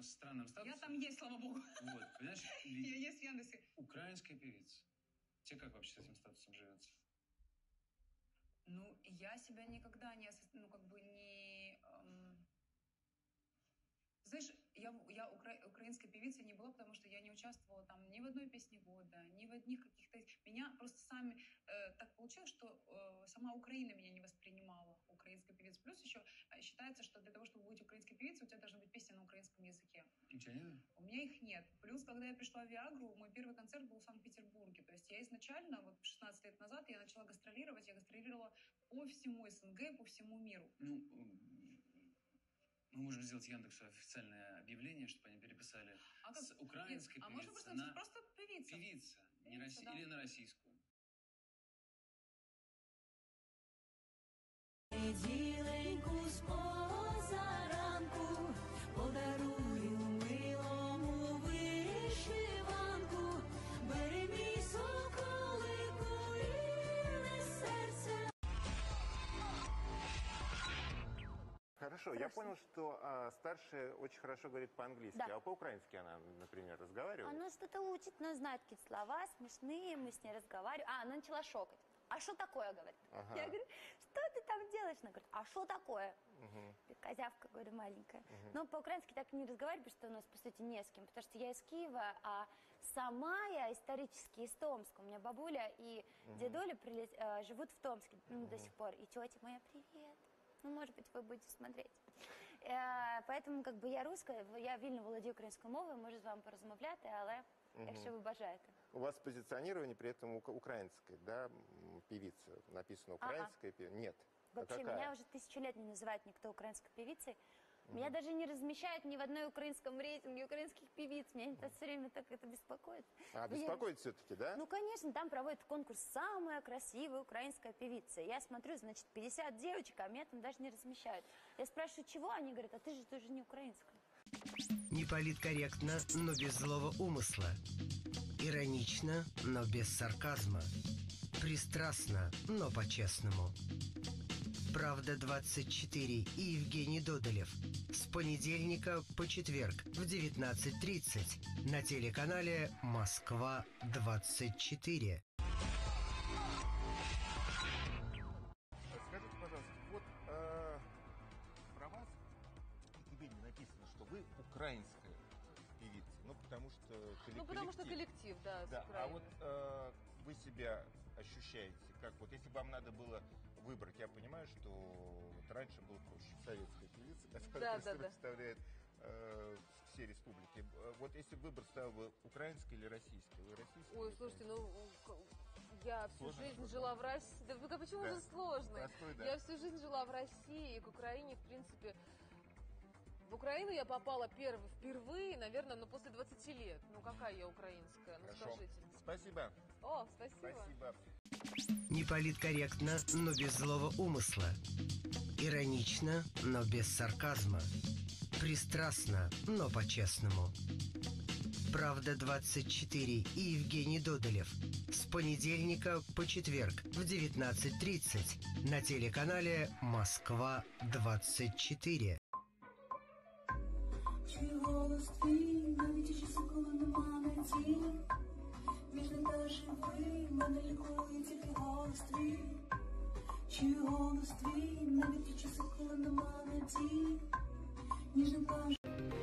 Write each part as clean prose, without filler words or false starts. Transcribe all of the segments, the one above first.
странном статусе. Я там есть, слава богу. Вот, понимаешь? Я есть в Яндексе. Украинская певица. Тебе как вообще с этим статусом живется? Ну, я себя никогда не, Знаешь, я украинской певицей не была, потому что я не участвовала там ни в одной песне года, ни в одних каких-то... Меня просто сами... так получилось, что сама Украина меня не воспринимала украинской певицей. Плюс еще считается, что для того, чтобы быть украинской певицей, у тебя должна быть песня на украинском языке. У тебя нет? У меня их нет. Плюс, когда я пришла в Виагру, мой первый концерт был в Санкт-Петербурге. То есть я изначально, вот 16 лет назад, я начала гастролировать. Я гастролировала по всему СНГ, по всему миру. Ну, мы можем сделать Яндексу официальное объявление, чтобы они переписали с украинской певицы. А можно просто певица? Певица, да. Или на российскую. Хорошо, я понял, что старшая очень хорошо говорит по-английски, Да. а по-украински она, например, разговаривает? Она что-то учит, но знает какие-то слова смешные, мы с ней разговариваем. Она начала шокать. А что такое, говорит? Ага. Я говорю, что ты там делаешь? Она говорит, а что такое? Козявка, говорю, маленькая. Но по-украински так и не разговариваю, потому что у нас, по сути, не с кем. Потому что я из Киева, а сама я исторически из Томска. У меня бабуля и дедуля живут в Томске до сих пор. И тетя моя, привет. Ну, может быть, вы будете смотреть. Поэтому, как бы, я русская, я вільно володію українською мовою, можу з вами порозмовляти, але якщо ви бажаєте. У вас позиционирование при этом украинское, да, певица, написано украинская певица? Нет. Вообще, меня уже 1000 лет не называет никто украинской певицей. Меня даже не размещают ни в одной украинском рейтинге украинских певиц. Меня это все время так это беспокоит. А, беспокоит все-таки, да? Ну, конечно, там проводят конкурс «Самая красивая украинская певица». Я смотрю, значит, 50 девочек, а меня там даже не размещают. Я спрашиваю, чего? Они говорят, а ты же не украинская. Неполиткорректно, но без злого умысла. Иронично, но без сарказма. Пристрастно, но по-честному. «Правда-24» и Евгений Додолев. С понедельника по четверг в 19:30 на телеканале «Москва-24». Скажите, пожалуйста, вот про вас тебе не написано, что вы украинская певица, ну потому что коллектив. Ну потому что коллектив, да, да. А вот вы себя ощущаете как? Вот если бы вам надо было выбрать, я понимаю, что вот раньше было проще, советская певица, которая представляет все республики. Вот если выбор стал бы украинский или российский, вы российский? Ой, слушайте, ну я всю жизнь жила в России. Да почему же сложно? Простой, да. Я всю жизнь жила в России, и к Украине, в принципе. В Украину я попала впервые, наверное, после 20 лет. Ну, какая я украинская? Ну, Хорошо. скажите. Спасибо. О, спасибо. Спасибо. Неполиткорректно, но без злого умысла. Иронично, но без сарказма. Пристрастно, но по-честному. «Правда-24» и Евгений Додолев. С понедельника по четверг в 19:30 на телеканале «Москва-24». Чую голос твій, навіть і часи, коли нема надії. Ніжний та живий, мене лікує тільки голос твій. Чую голос твій, навіть і часи, коли нема надії. Ніжний та живий.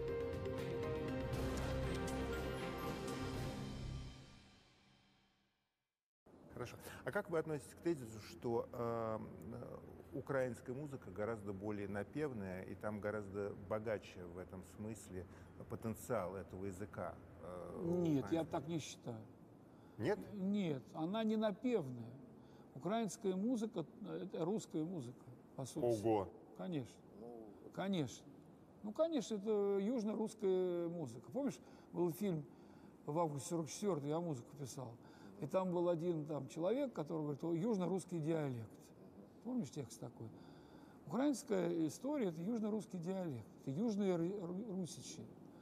Хорошо. А как вы относитесь к тезису, что украинская музыка гораздо более напевная, и там гораздо богаче в этом смысле потенциал этого языка? Нет, я так не считаю. Нет? Нет, она не напевная. Украинская музыка – это русская музыка, по сути. Ого! Конечно. Конечно. Ну, конечно, это южно-русская музыка. Помнишь, был фильм в августе 44-го, я музыку писал. И там был один человек, который говорит, южно-русский диалект. Помнишь текст такой? Украинская история – это южно-русский диалект, это южные русичи.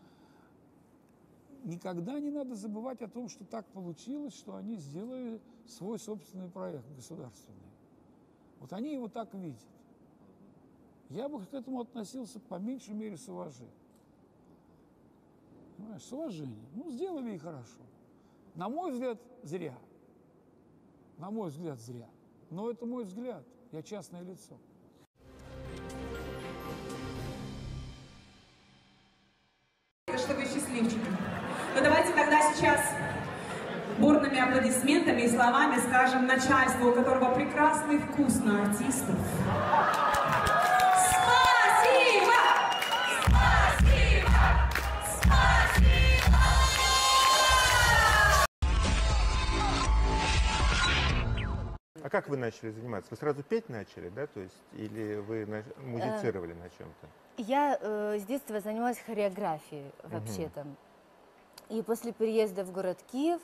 Никогда не надо забывать о том, что так получилось, что они сделали свой собственный проект государственный. Вот они его так видят. Я бы к этому относился по меньшей мере с уважением. Понимаешь, с уважением. Ну, сделали и хорошо. На мой взгляд, зря. На мой взгляд, зря. Но это мой взгляд. Я частное лицо. Что вы счастливчики. Но давайте тогда сейчас бурными аплодисментами и словами скажем начальству, у которого прекрасный вкус на артистов. Спасибо! Спасибо! Спасибо! А как вы начали заниматься? Вы сразу петь начали, да? То есть, или вы музицировали на чем-то? Я с детства занималась хореографией вообще-то. И после переезда в город Киев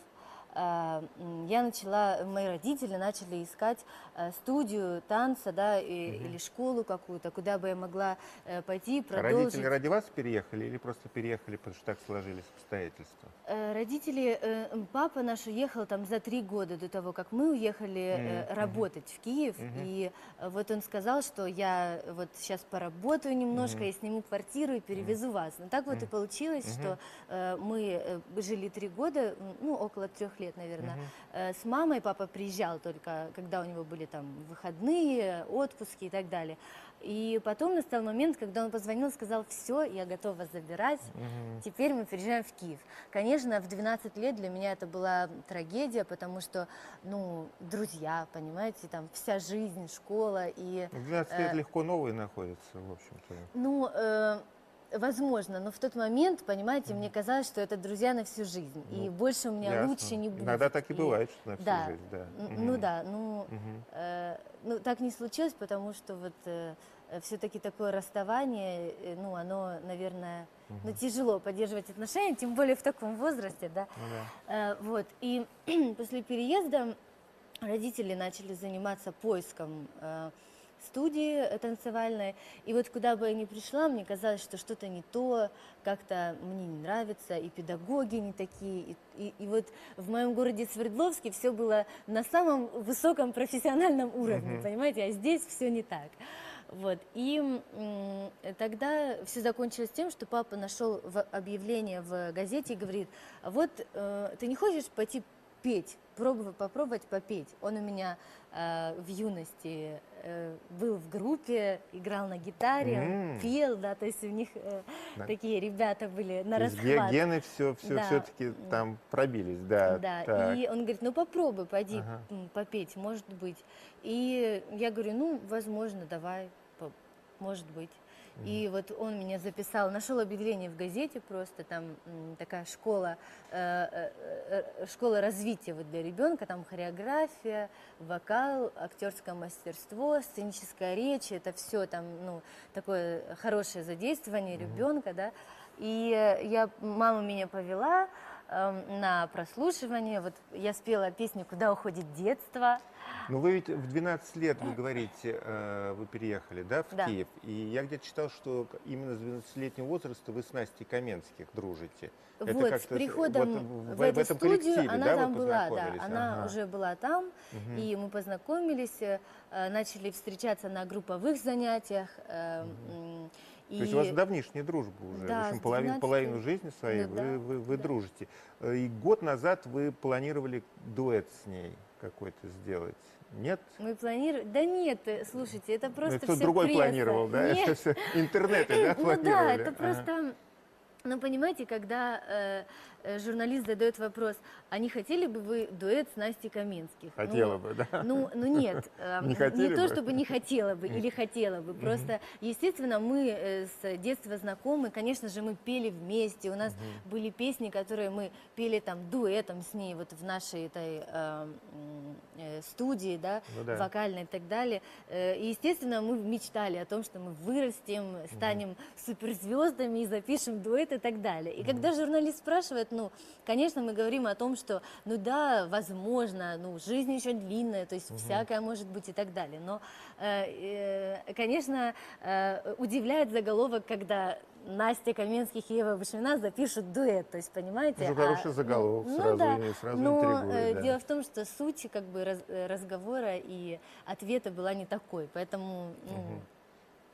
мои родители начали искать студию танца, да, или школу какую-то, куда бы я могла пойти, продолжить. Родители ради вас переехали или просто переехали, потому что так сложились обстоятельства? Родители, папа наш уехал там за 3 года до того, как мы уехали работать в Киев, и вот он сказал, что я вот сейчас поработаю немножко, я сниму квартиру и перевезу вас. Но так вот и получилось, что мы жили 3 года, ну, около 3 лет, наверное, с мамой. Папа приезжал только, когда у него были там выходные, отпуски и так далее. И потом настал момент, когда он позвонил и сказал: все, я готов вас забирать, теперь мы переезжаем в Киев. Конечно, в 12 лет для меня это была трагедия, потому что, ну, друзья, понимаете, там вся жизнь, школа и... В 12 лет легко новые находятся, в общем-то. Ну, возможно, но в тот момент, понимаете, мне казалось, что это друзья на всю жизнь, и больше у меня лучше не будет. Иногда так и бывает, что на всю жизнь, да. Ну да, ну так не случилось, потому что вот все-таки такое расставание, ну оно, наверное, ну тяжело поддерживать отношения, тем более в таком возрасте, да. Вот, и после переезда родители начали заниматься поиском студии танцевальной, и вот куда бы я ни пришла, мне казалось, что что-то не то, как-то мне не нравится, и педагоги не такие, и вот в моем городе Свердловске все было на самом высоком профессиональном уровне, понимаете, а здесь все не так. Вот, и тогда все закончилось тем, что папа нашел объявление в газете и говорит: вот ты не хочешь пойти петь, попробовать попеть? Он у меня в юности был в группе, играл на гитаре, пел, да, то есть у них такие ребята были на расхват. Гены все-таки там пробились, да. Да, так. и он говорит: ну попробуй, пойди попеть, может быть. И я говорю: ну, возможно, давай, может быть. И вот он меня записал, нашел объявление в газете, просто там такая школа развития вот для ребенка, там хореография, вокал, актерское мастерство, сценическая речь, это все там, ну, такое хорошее задействование ребенка, да. И мама меня повела на прослушивание, вот я спела песню «Куда уходит детство». Ну вы ведь в 12 лет, вы говорите, вы переехали, да, в Киев, и я где-то читал, что именно с 12-летнего возраста вы с Настей Каменских дружите. Вот, с приходом в эту студию она да, там была, да, она уже была там, и мы познакомились, начали встречаться на групповых занятиях. То есть у вас давнишняя дружба уже, да, в общем, половину жизни своей вы дружите. И год назад вы планировали дуэт с ней какой-то сделать. Нет? Мы планировали... Да нет, слушайте, это просто все кто-то другой пресса. планировал, да? Нет. Это все интернеты, да, планировали? Ну да, это просто... Ну, понимаете, когда журналист задает вопрос: а не хотели бы вы дуэт с Настей Каменских? Хотела бы, да? Ну нет, не то, чтобы не хотела бы или хотела бы, просто, естественно, мы с детства знакомы, конечно же, мы пели вместе, у нас были песни, которые мы пели там дуэтом с ней, вот в нашей этой студии, да, вокальной и так далее. И, естественно, мы мечтали о том, что мы вырастем, станем суперзвездами и запишем дуэт и так далее. И когда журналист спрашивает, ну, конечно, мы говорим о том, что, ну да, возможно, ну, жизнь еще длинная, то есть всякое может быть и так далее. Но, конечно, удивляет заголовок, когда Настя Каменских и Ева Бушмина запишут дуэт, то есть, понимаете? Это хороший заголовок, сразу но интригует. Дело в том, что суть как бы разговора и ответа была не такой, поэтому...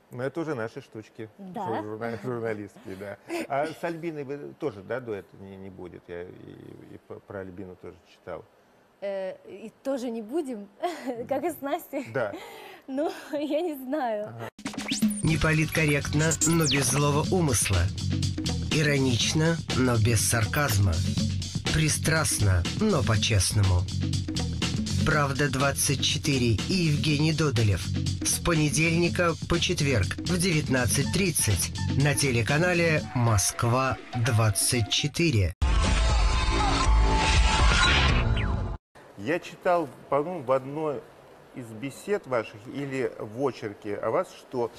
Ну, это уже наши штучки. Да. Журналистские, да. А с Альбиной вы тоже, да, дуэта не будет? Я и про Альбину тоже читал. И тоже не будем, как и с Настей? Да. Ну, я не знаю. Не политкорректно, но без злого умысла. Иронично, но без сарказма. Пристрастно, но по-честному. «Правда-24» и Евгений Додолев. С понедельника по четверг в 19:30 на телеканале «Москва-24». Я читал, по-моему, в одной из бесед ваших или в очерке о вас, что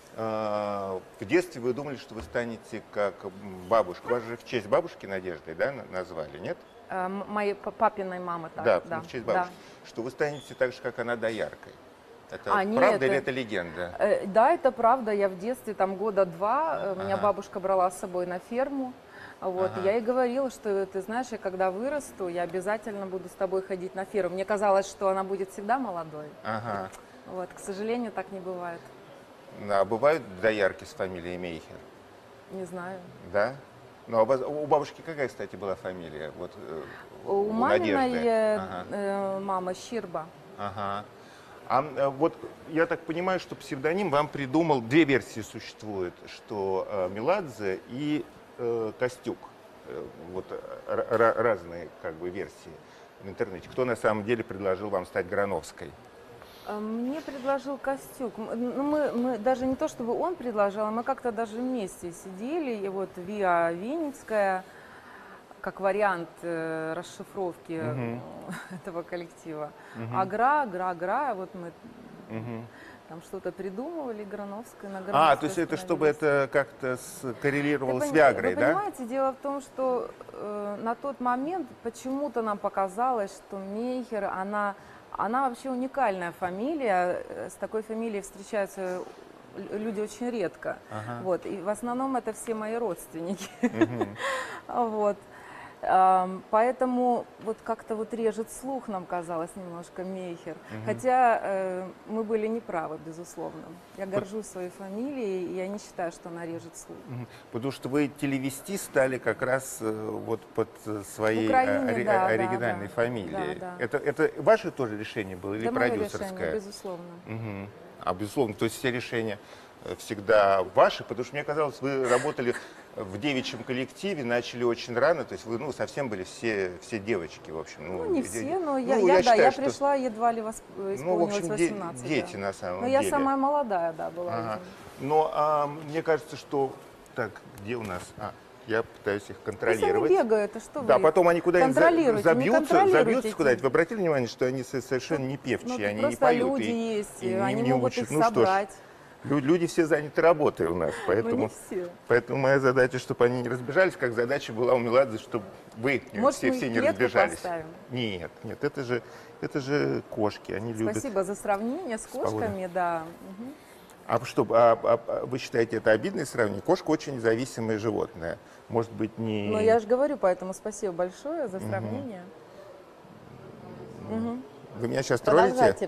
в детстве вы думали, что вы станете как бабушка. Вас же в честь бабушки Надежды, да, назвали, нет? Моей папиной мамы, так. Да, в честь бабушки. Да. Что вы станете так же, как она, дояркой. Это правда нет, или это легенда? Да, это правда. Я в детстве, там года 2, меня бабушка брала с собой на ферму. Вот, я ей говорила, что, ты знаешь, я когда вырасту, я обязательно буду с тобой ходить на ферму. Мне казалось, что она будет всегда молодой. Вот, к сожалению, так не бывает. А бывают доярки с фамилией Мейхер? Не знаю. Да? Ну, а у бабушки какая, кстати, была фамилия? Вот, у маминой мамы Щерба. А вот я так понимаю, что псевдоним вам придумал, две версии существует, что Меладзе и Костюк. Вот разные как бы версии в интернете. Кто на самом деле предложил вам стать Грановской? Мне предложил Костюк. Мы даже не то, чтобы он предложил, а мы как-то даже вместе сидели. И вот Виа Винницкая, как вариант расшифровки этого коллектива. А Гра, вот мы там что-то придумывали, Грановская на Грановской. То есть это чтобы это как-то коррелировало с Виагрой, да? Вы понимаете, дело в том, что на тот момент почему-то нам показалось, что Мейхер, она вообще уникальная фамилия. С такой фамилией встречаются люди очень редко. Вот, и в основном это все мои родственники. Вот. Поэтому вот как-то вот режет слух, нам казалось, немножко Мейхер. Хотя мы были неправы, безусловно. Я горжусь своей фамилией, и я не считаю, что она режет слух. Потому что вы телевести стали как раз вот под своей оригинальной фамилией. Да. Это ваше тоже решение было или продюсерское? Мое решение, безусловно. Безусловно, то есть все решения всегда ваши, потому что мне казалось, вы работали в девичьем коллективе, начали очень рано, то есть вы совсем были все девочки, в общем. Не все, но я пришла, едва ли исполнилось 18. Дети на самом деле. Но я самая молодая, была. Но мне кажется, что... Так, где у нас... Я пытаюсь их контролировать. Они бегают, что вы? Да, потом они куда-нибудь забьются куда-нибудь. Вы обратили внимание, что они совершенно не певчие, они не поют. Люди есть, они не могут их собрать. Люди все заняты работой у нас, поэтому моя задача, чтобы они не разбежались, как задача была у Меладзе, чтобы вы все не разбежались. Поставим? Нет, это же кошки, они любят. Спасибо за сравнение с кошками, да. Вы считаете, это обидное сравнение? Кошка очень зависимое животное. Может быть, не... Ну, я же говорю, поэтому спасибо большое за сравнение. Вы меня сейчас троллите?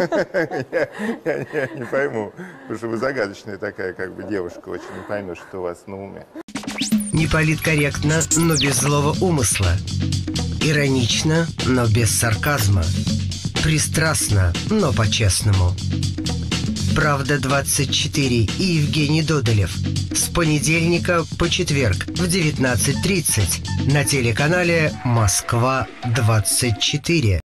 Я не пойму, потому что вы загадочная такая как бы девушка, очень не поймешь, что у вас на уме. Не политкорректно, но без злого умысла. Иронично, но без сарказма. Пристрастно, но по-честному. «Правда-24» и Евгений Додолев. С понедельника по четверг в 19:30 на телеканале «Москва-24».